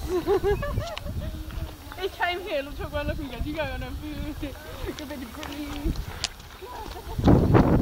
Ich came here, look at one of you, you go on a food, give it a green.